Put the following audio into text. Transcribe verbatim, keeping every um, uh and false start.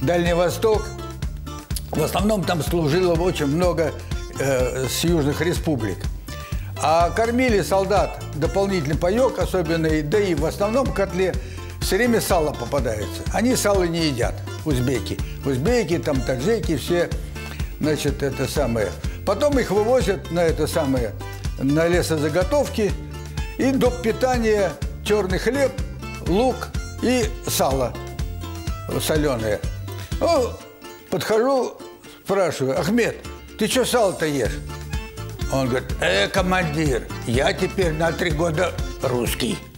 Дальний Восток. В основном там служило очень много э, с южных республик. А кормили солдат дополнительный паёк, особенно, да и в основном в котле все время сало попадается. Они сало не едят, узбеки. Узбеки, там таджики, все, значит, это самое. Потом их вывозят на это самое, на лесозаготовки. И доп. Питания черный хлеб, лук и сало соленое. Ну, подхожу, спрашиваю: Ахмед, ты что сало-то ешь? Он говорит: э, командир, я теперь на три года русский.